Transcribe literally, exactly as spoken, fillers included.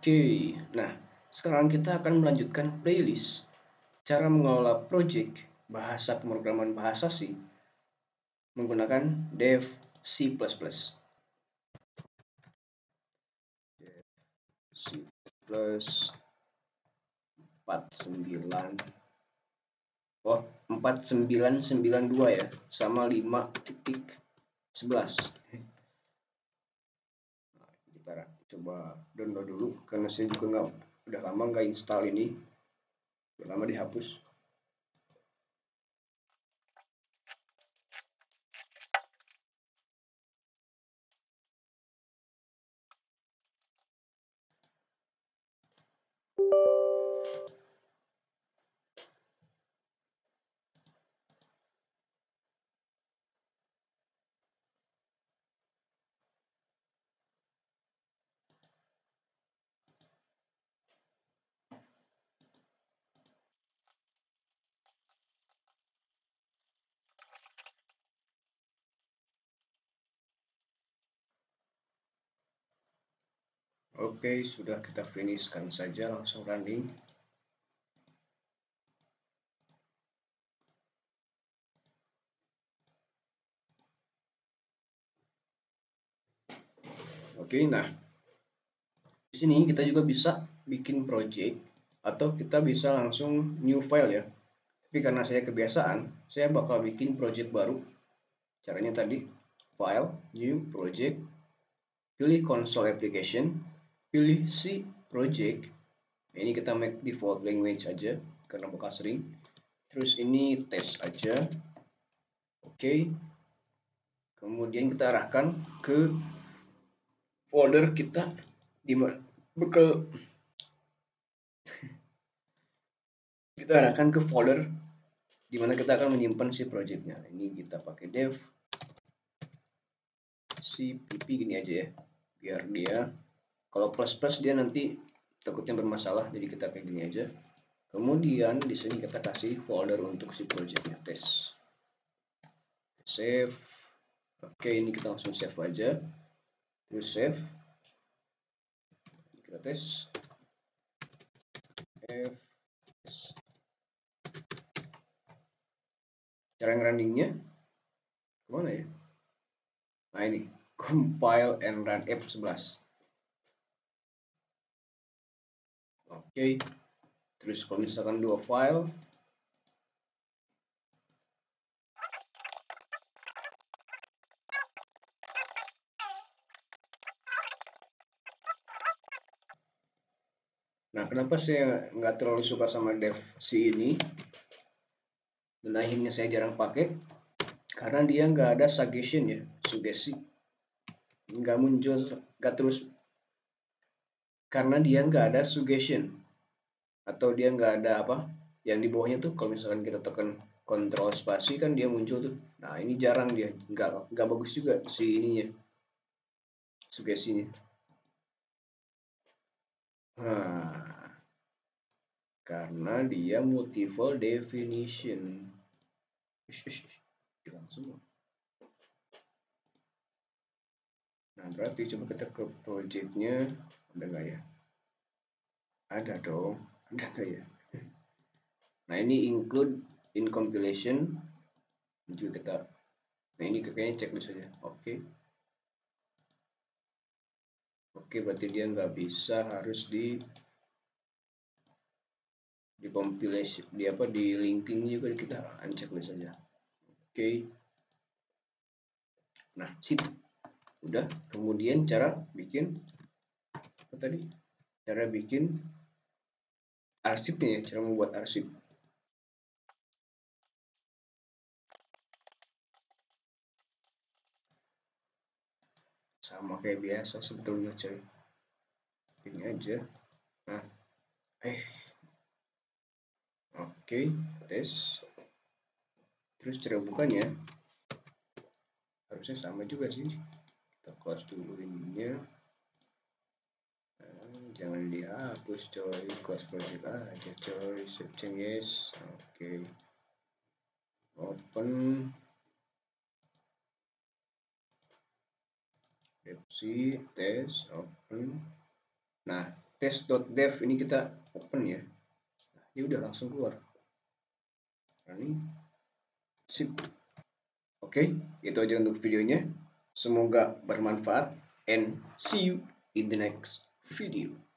Oke, nah sekarang kita akan melanjutkan playlist cara mengelola project bahasa pemrograman bahasa C menggunakan Dev C plus plus. C plus empat sembilan oh empat sembilan sembilan dua ya, sama lima titik sebelas. Nah, kita coba download dulu karena saya juga nggak udah lama nggak install ini, udah lama dihapus. Oke, sudah kita finishkan saja, langsung running. Oke, nah di sini kita juga bisa bikin project atau kita bisa langsung new file ya. Tapi karena saya kebiasaan, saya bakal bikin project baru. Caranya tadi, file, new project, pilih console application, pilih C project. Ini kita make default language aja karena bakal sering. Terus ini test aja. Oke. Kemudian kita arahkan ke folder kita di mana bekal kita arahkan ke folder di mana kita akan menyimpan si projectnya. Ini kita pakai dev cpp gini aja ya, biar dia kalau plus plus dia nanti takutnya bermasalah, jadi kita kayak gini aja. Kemudian di sini kita kasih folder untuk si projectnya, tes, save. Oke, ini kita langsung save aja, terus save, kita tes, F, tes. Cara runningnya kemana ya? Nah ini, compile and run F sebelas. Oke, terus kalau misalkan dua file, nah kenapa saya nggak terlalu suka sama dev C ini dan akhirnya saya jarang pakai, karena dia nggak ada suggestion ya, sugesti nggak muncul, nggak terus, karena dia nggak ada suggestion atau dia nggak ada apa yang di bawahnya tuh. Kalau misalkan kita tekan kontrol spasi kan dia muncul tuh. Nah ini jarang, dia nggak nggak bagus juga si ininya, sugestinya. Nah, karena dia multiple definition. Hilang semua. Nah berarti coba kita ke projectnya, ada nggak ya? Ada dong, ada nggak ya? Nah ini include in compilation juga kita. Nah ini kayaknya checklist saja. Oke. Oke, berarti dia nggak bisa, harus di di compilation, di apa, di linking juga kita unchecklist saja. Oke. Nah sip, udah. Kemudian cara bikin apa tadi? Cara bikin arsipnya ya, cara membuat arsip. Sama kayak biasa sebetulnya coy, ini aja. Nah eh oke, tes. Terus cara bukanya harusnya sama juga sih, kita close dulu ininya. Jangan dihapus coy, close project aja coy, save changes. Oke, open C test, open. Nah test.dev ini kita open ya. Dia udah langsung keluar. Running. Sip. Oke, itu aja untuk videonya. Semoga bermanfaat and see you in the next video.